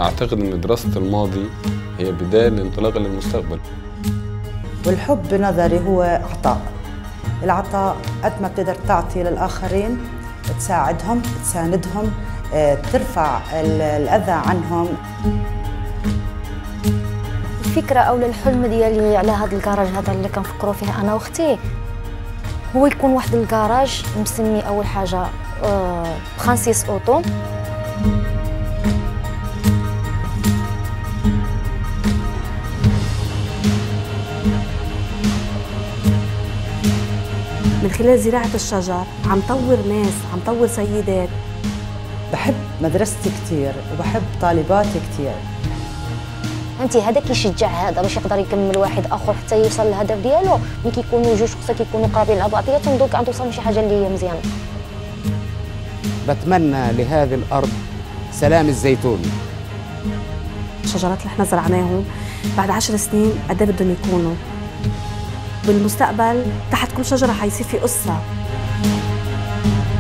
أعتقد أن دراسة الماضي هي بداية لانطلاق للمستقبل. والحب بنظري هو عطاء. العطاء قد ما بتقدر تعطي للآخرين، تساعدهم، تساندهم، ترفع الأذى عنهم. الفكرة أو الحلم ديالي على هذا الكراج هذا اللي كنفكروا فيه أنا وأختي، هو يكون واحد الكراج مسمي أول حاجة فرانسيس أوتو. من خلال زراعة الشجر عم طور ناس، عم طور سيدات. بحب مدرستي كتير وبحب طالباتي كتير. انت هذا كيشجع هذا باش يقدر يكمل واحد اخر حتى يوصل للهدف ديالو. ملي كيكونوا جوج خصك كيكونوا قرابين على بعضياتهم، دوك غتوصل لشي حاجه اللي هي مزيانه. بتمنى لهذه الارض سلام الزيتون. الشجرات اللي احنا زرعناهم بعد 10 سنين قد ايه بدهم يكونوا؟ بالمستقبل تحت كل شجره حيصير في اسره.